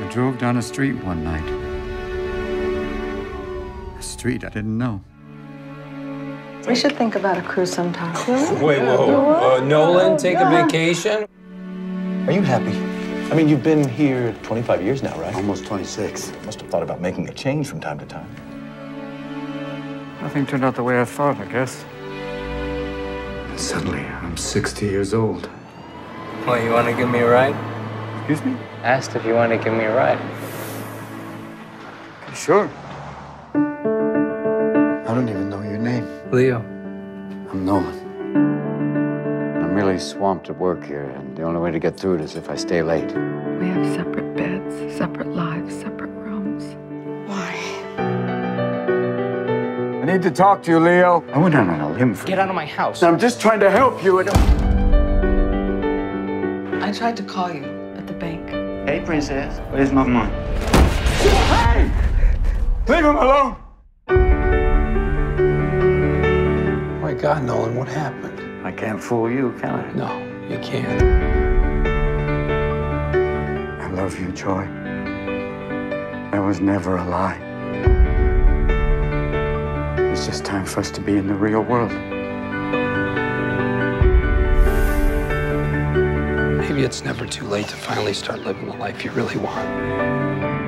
drove down a street one night. A street I didn't know. We should think about a cruise sometime. Wait, whoa. Nolan, take a vacation? Are you happy? I mean, you've been here 25 years now, right? Almost 26. Must have thought about making a change from time to time. Nothing turned out the way I thought, I guess. And suddenly, I'm 60 years old. Well, you want to give me a ride? Excuse me? Asked if you want to give me a ride. Sure. I don't even know your name. Leo. I'm Nolan. I'm really swamped at work here, and the only way to get through it is if I stay late. We have separate beds, separate lives, separate rooms. Why? I need to talk to you, Leo. I went out on a limb for Get out of my house. I'm just trying to help you. I tried to call you at the bank. Hey, princess. Where's my money? Hey! Leave him alone! Oh my God, Nolan, what happened? I can't fool you, can I? No, you can't. I love you, Joy. That was never a lie. It's just time for us to be in the real world. Maybe it's never too late to finally start living the life you really want.